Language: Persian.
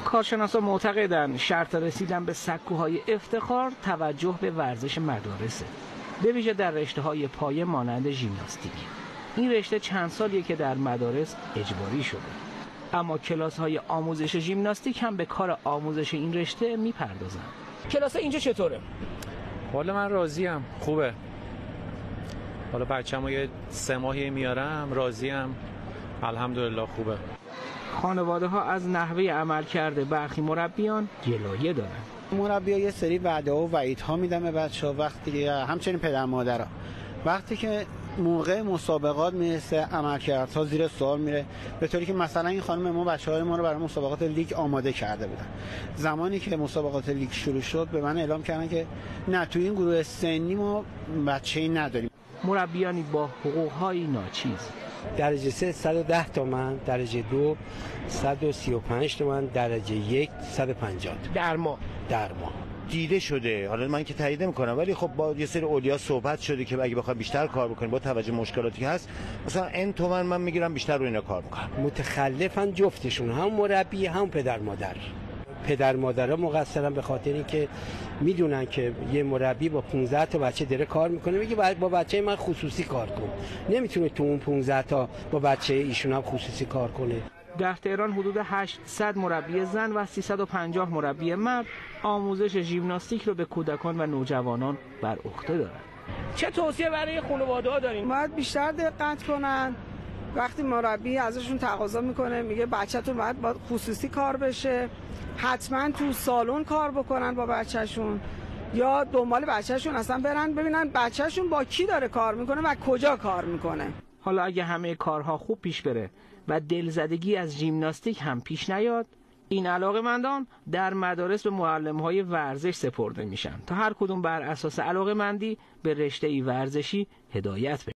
کارشناسان معتقدند شرط رسیدن به سکوهای افتخار توجه به ورزش مدارسه، به ویژه در رشته‌های پایه مانند ژیمناستیک. این رشته چند سالیه که در مدارس اجباری شده، اما کلاس‌های آموزش ژیمناستیک هم به کار آموزش این رشته میپردازن. کلاس اینجا چطوره؟ والا من راضیم، خوبه. حالا بچه‌مو یه 3 ماهی میارم، راضیم، الحمدلله خوبه. خانواده ها از نحوه عملکرد برخی مربیان جلایه دارن. مربی‌ها یه سری وعده و وعیدها میدن به بچه‌ها، وقتی همچنین پدر مادرها وقتی که موقع مسابقات میرسه عملکردها زیر سوال میره، به طوری که مثلا این خانم ما بچه‌های ما رو برای مسابقات لیگ آماده کرده بودن. زمانی که مسابقات لیگ شروع شد به من اعلام کردن که نه توی این گروه سنی ما بچه‌ای نداریم. مربیانی با حقوق‌های ناچیز. درجه 3 110 تومن، درجه 2 135 تومن، درجه 1 150 در ماه. دیده شده. حالا من که تایید نمی‌کنم، ولی خب با یه سری اولیا صحبت شده که اگه بخوام بیشتر کار بکنیم با توجه مشکلاتی که هست، مثلا این تومن من میگیرم بیشتر رو اینا کار میکنم. متخلفن جفتشون، هم مربی هم پدر مادرها مقصرن، به خاطر اینکه میدونن که یه مربی با 15 تا بچه داره کار میکنه، میگه با بچه من خصوصی کار کن، نمیتونه تو اون 15 تا با بچه ایشون هم خصوصی کار کنه. در تهران حدود 800 مربی زن و 350 مربی مرد آموزش ژیمناستیک رو به کودکان و نوجوانان بر عهده دارند. چه توصیه برای خانواده‌ها دارین؟ باید بیشتر دقت کنن. وقتی مربی ازشون تقاضا میکنه میگه بچه‌تون باید خصوصی کار بشه، حتما تو سالن کار بکنن با بچه‌شون، یا دنبال بچه‌شون اصلا برن ببینن بچه‌شون با کی داره کار میکنه و کجا کار میکنه. حالا اگه همه کارها خوب پیش بره و دلزدگی از ژیمناستیک هم پیش نیاد، این علاقه‌مندان در مدارس به معلم‌های ورزش سپرده میشن تا هر کدوم بر اساس علاقه‌مندی به رشته‌ای ورزشی هدایت بشن.